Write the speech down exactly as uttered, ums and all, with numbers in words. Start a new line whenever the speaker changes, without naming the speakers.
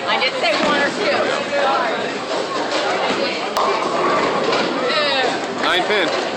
I did say one or two.
Nine pin.